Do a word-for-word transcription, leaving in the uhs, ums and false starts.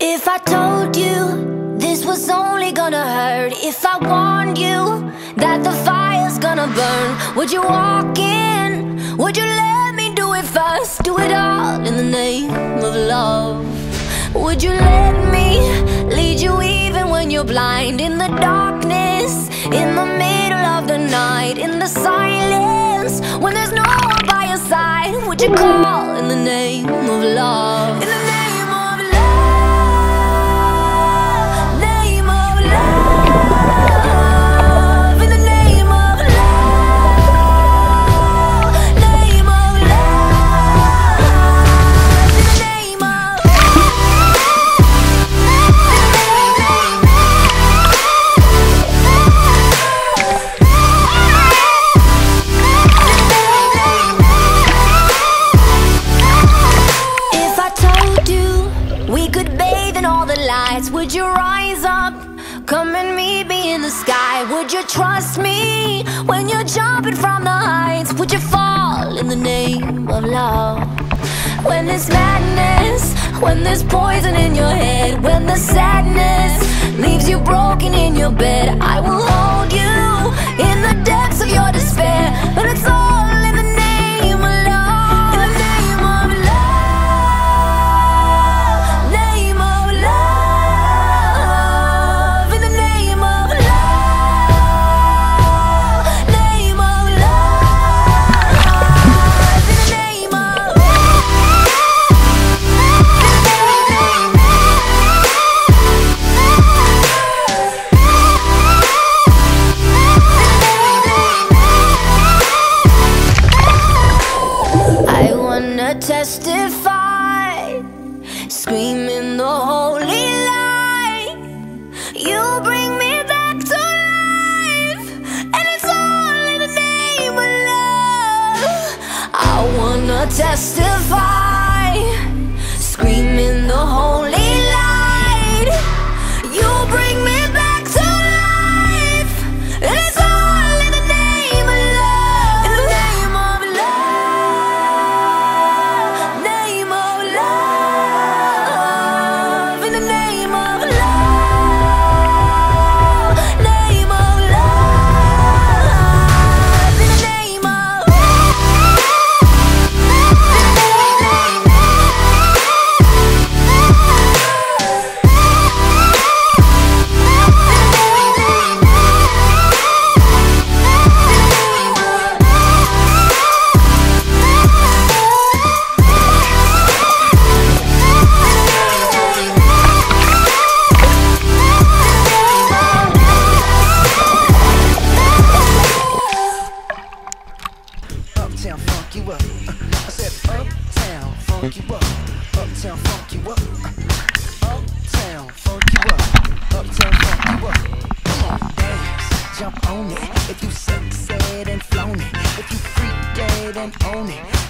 If I told you this was only gonna hurt, if I warned you that the fire's gonna burn, would you walk in? Would you let me do it first? Do it all in the name of love. Would you let me lead you even when you're blind? In the darkness, in the middle of the night, in the silence, when there's no one by your side, would you call in the name of love? In the name of love, name of love, in the name of love, name of love, in the name of If I told you we could bathe in all the lights, would you rise up? Come and meet me in the sky. Would you trust me when you're jumping from the heights? Would you fall in the name of love? When there's madness, when there's poison in your head, when the sadness leaves you broken in your bed, I will hold you in the depths of your despair. But it's all in the name of love. In the name of love, name of love, in the name of love, name of love, in the name of I wanna testify, screaming the holy light. You bring me back to life, and it's all in the name of love. I wanna testify, screaming the holy light. You bring me back to life, and it's all in the name of love. In the name of love, name of love, in the name of love, name of love, in the name of Uptown funk you up. I said uptown funk you up. Uptown funk you up. Uptown funk you up. Uptown funk you up. Come on, dance, jump on it. If you suck, said and flown it. If you freak dead and own it.